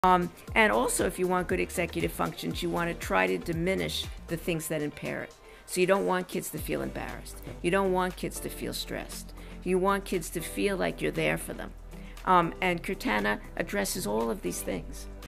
And also, if you want good executive functions, you want to try to diminish the things that impair it. So you don't want kids to feel embarrassed. You don't want kids to feel stressed. You want kids to feel like you're there for them. And Kirtana addresses all of these things.